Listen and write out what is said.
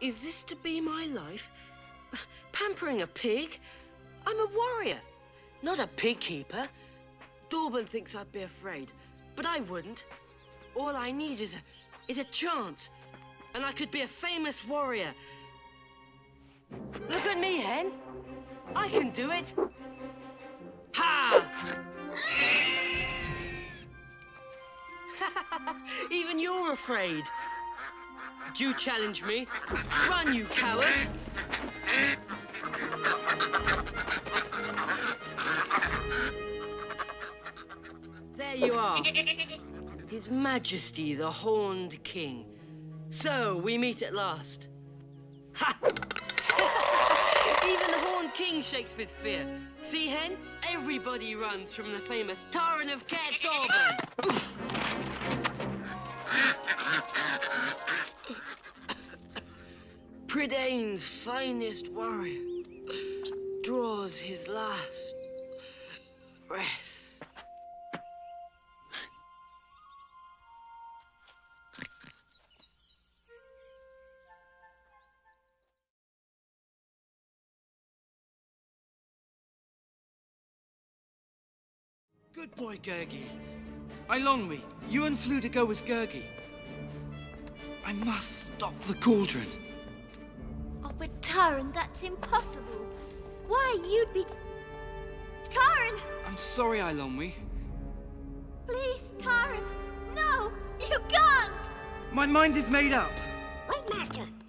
Is this to be my life? Pampering a pig? I'm a warrior, not a pig keeper. Dawburn thinks I'd be afraid, but I wouldn't. All I need is a chance, and I could be a famous warrior. Look at me, Hen. I can do it. Ha! Even you're afraid. Do you challenge me? Run, you cowards! There you are. His Majesty, the Horned King. So, we meet at last. Ha! Even the Horned King shakes with fear. See, Hen? Everybody runs from the famous Taran of Caer Dawburn. Prydain's finest warrior draws his last breath. Good boy, Gurgi. Eilonwy, you and Fflewddur go with Gurgi. I must stop the cauldron. Oh, but Taran, that's impossible. Why, you'd be... Taran! I'm sorry, Eilonwy. Please, Taran. No, you can't! My mind is made up. Wait, Master.